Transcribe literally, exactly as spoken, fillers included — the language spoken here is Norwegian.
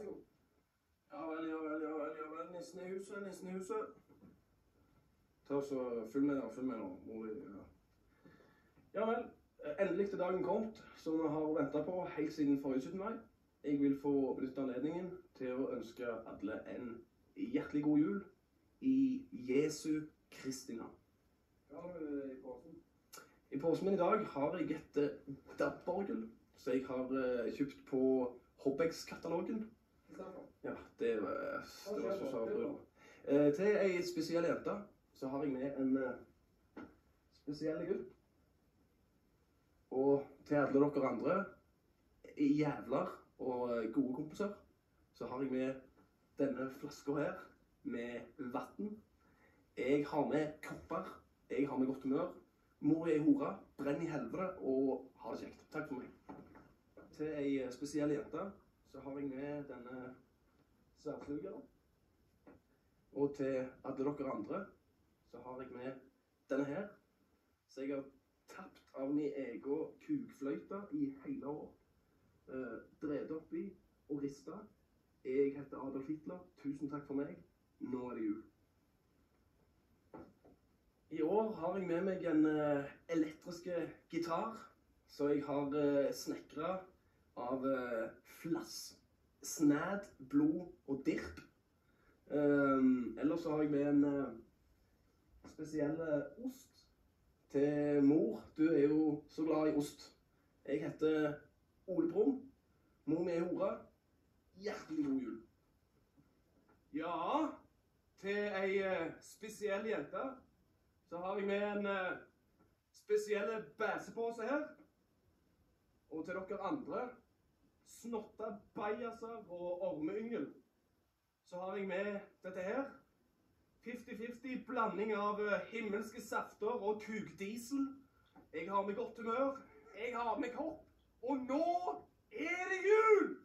så god. Ja vel, ja vel, ja vel, ja vel. Nissen i huset, nissen i huset. Ta så, følg med da, følg med nå. Ja. Ja vel, endelig til dagen kommet, som vi har ventet på helt siden forrige syttende mai. Jeg vil få benytte anledningen til å ønske alle en hjertelig god jul i Jesu Kristi navn. Hva har du i påsen? I påsen min i dag har jeg et D A B-orgel, så jeg har uh, kjøpt på Hobbex-katalogen. Ja, det var, det var så sabelt. Uh, til en spesiell jente, så har jeg med en uh, spesiell gutt. Og til alle dere andre, jævler og gode kompiser, så har jeg med denne flaska her, med vatten. Jeg har med kopper, jeg har med godt humør. Mor er i hora, brenn i helvete og ha det kjekt. Takk for meg. Til en spesiell jente, så har jeg med denne sverdslugeren. Og til alle dere andre, så har jeg med denne her. Så jeg har tapt av min egen kukfløyte i hele år. Uh, drevet opp i og ristet. Jeg heter Adolf Hitler. Tusen takk for meg. Nå er det jul. I år har jeg med meg en uh, elektriske gitar, så jeg har uh, snekret av uh, flass, snæd, blod og dirp. Um, ellers så har jeg med en uh, spesiell uh, ost til mor. Du er jo så glad i ost. Jeg heter Ole Brumm. Mor mi er hora. Hjertelig god jul. Ja, til ei uh, spesiell jente, så har jeg med en uh, spesiell bæsepåse her. Og til dere andre, snotta bajaser og ormeyngel, så har jeg med dette her. femti femti blanding av uh, himmelske safter og kukdiesel. Jeg har med godt humør, jeg har med kopp, og nå er det jul!